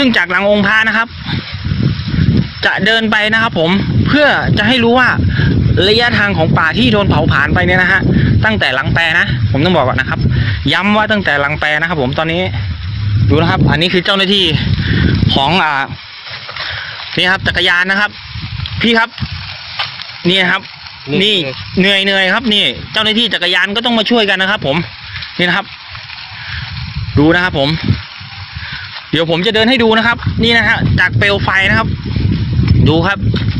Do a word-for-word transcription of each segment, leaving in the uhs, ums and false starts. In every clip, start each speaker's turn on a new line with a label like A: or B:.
A: ซึ่งจากหลังองค์พระนะครับจะเดินไปนะครับผมเพื่อจะให้รู้ว่าระยะทางของป่าที่โดนเผาผลาญไปเนี่ยนะฮะตั้งแต่หลังแปรนะผมต้องบอกก่อนนะครับย้ำว่าตั้งแต่หลังแปรนะครับผมตอนนี้ดูนะครับอันนี้คือเจ้าหน้าที่ของอ่านี่ครับจักรยานนะครับพี่ครับนี่ครับนี่เหนื่อยเหนื่อยครับนี่เจ้าหน้าที่จักรยานก็ต้องมาช่วยกันนะครับผมนี่นะครับดูนะครับผมเดี๋ยวผมจะเดินให้ดูนะครับนี่นะฮะจากเปลวไฟนะครับดูครับ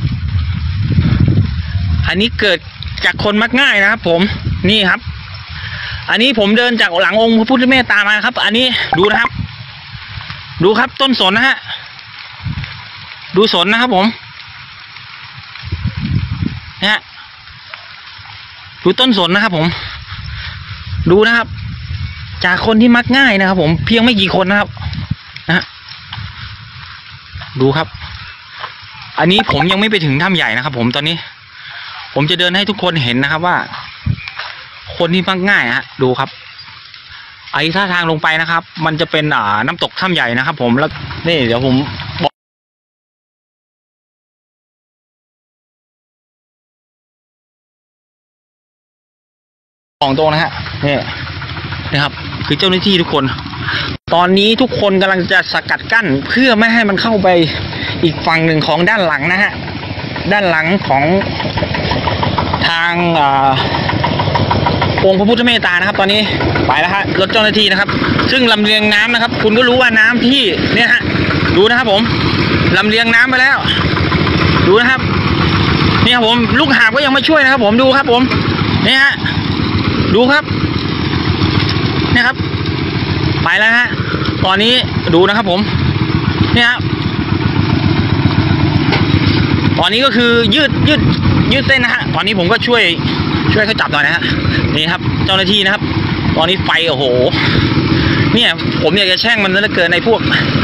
A: อันนี้เกิดจากคนมักง่ายนะครับผมนี่ครับอันนี้ผมเดินจากหลังองค์พระพุทธเมตตามาครับอันนี้ดูนะครับดูครับต้นสนนะฮะดูสนนะครับผมนะฮะดูต้นสนนะครับผมดูนะครับจากคนที่มักง่ายนะครับผมเพียงไม่กี่คนนะครับนะฮะดูครับอันนี้ผมยังไม่ไปถึงถ้ำใหญ่นะครับผมตอนนี้ผมจะเดินให้ทุกคนเห็นนะครับว่าคนที่มักง่ายฮะดูครับไอ้ท่าทางลงไปนะครับมันจะเป็นอ่าน้ำตกถ้ำใหญ่นะครับผมแล้วนี่เดี๋ยวผมบอกของตรงนะฮะนี่นะครับคือเจ้าหน้าที่ทุกคนตอนนี้ทุกคนกำลังจะสกัดกั้นเพื่อไม่ให้มันเข้าไปอีกฝั่งหนึ่งของด้านหลังนะฮะด้านหลังของทางองค์พระพุทธเมตตานะครับตอนนี้ไปแล้วฮะรถเจ้าหน้าที่นะครับซึ่งลำเลียงน้ำนะครับคุณก็รู้ว่าน้ำที่เนี่ยฮะดูนะครับผมลำเลียงน้ำไปแล้วดูนะครับนี่ครับผมลูกหาบก็ยังมาช่วยนะครับผมดูครับผมนี่ฮะดูครับนี่ครับไปแล้วฮะตอนนี้ดูนะครับผมนี่ครับตอนนี้ก็คือยืดยืดยืดเส้นนะฮะตอนนี้ผมก็ช่วยช่วยเขาจับหน่อยนะฮะนี่ครับเจ้าหน้าที่นะครับตอนนี้ไฟโอ้โหเนี่ยผมอยากจะแช่งมันเหลือเกินในพวก